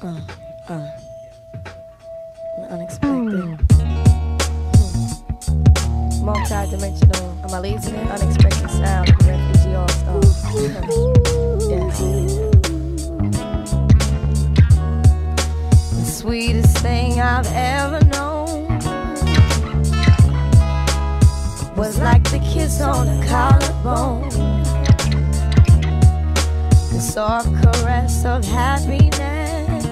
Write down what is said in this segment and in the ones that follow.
Unexpected. Multi-dimensional. I'm releasing an unexpected sound of the refugee all-star. The sweetest thing I've ever known was like the kiss on a collarbone, the soft caress of happiness,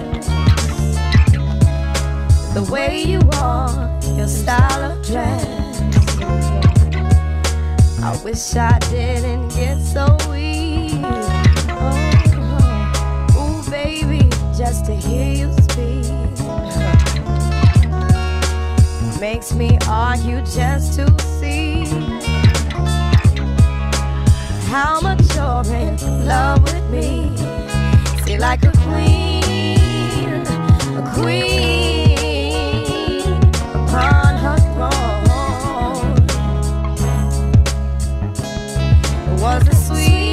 the way you are, your style of dress. I wish I didn't get so weak. Ooh, baby, just to hear you speak makes me argue just to see how much you're in love with me. See, like a queen upon her throne. It was the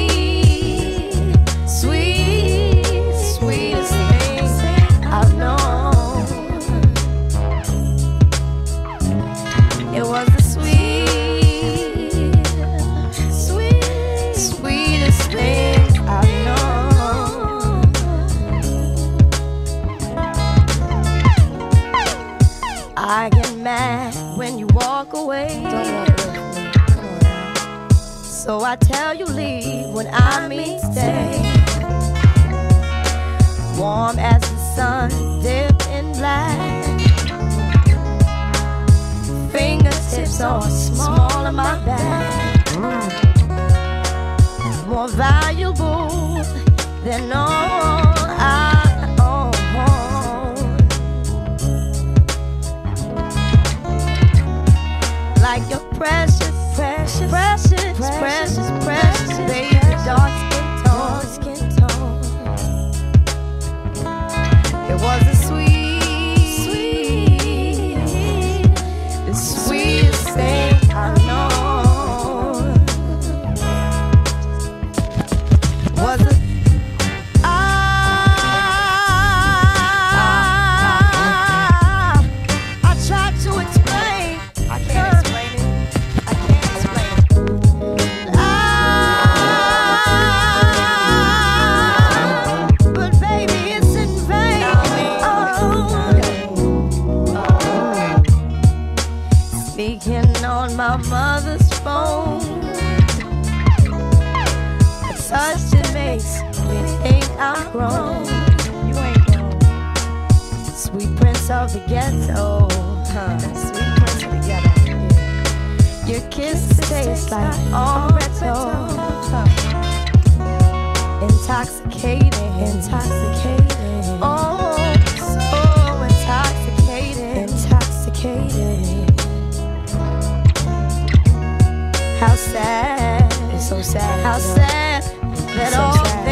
sweetest thing I've known. It was the sweetest thing I've known. I get mad when you walk away. Don't walk away from me. Come on now. So I tell you leave when I mean stay. Warm as the sun, dipped in black. Fingertips are small on my back. More valuable than all I own. Like your precious, baby, dark skin tone. It was a the sweetest thing I know. Was it? I tried to explain. I can't explain it. I can't explain it. But baby, it's in vain. Speaking on my mother's phone, a touch that makes me think I'm grown. You ain't grown. Sweet prince of the ghetto, sweet prince of the ghetto. Your kisses taste like Amaretto, intoxicating. Oh, so intoxicating. How sad, it's so sad. How sad that all